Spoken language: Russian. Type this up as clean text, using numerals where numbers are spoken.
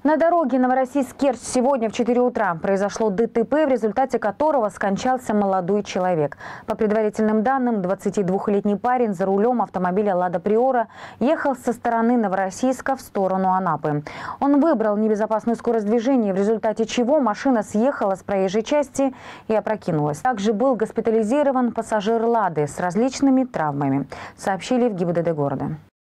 На дороге Новороссийск-Керчь сегодня в 4 утра произошло ДТП, в результате которого скончался молодой человек. По предварительным данным, 22-летний парень за рулем автомобиля «Лада Приора» ехал со стороны Новороссийска в сторону Анапы. Он выбрал небезопасную скорость движения, в результате чего машина съехала с проезжей части и опрокинулась. Также был госпитализирован пассажир «Лады» с различными травмами, сообщили в ГИБДД города.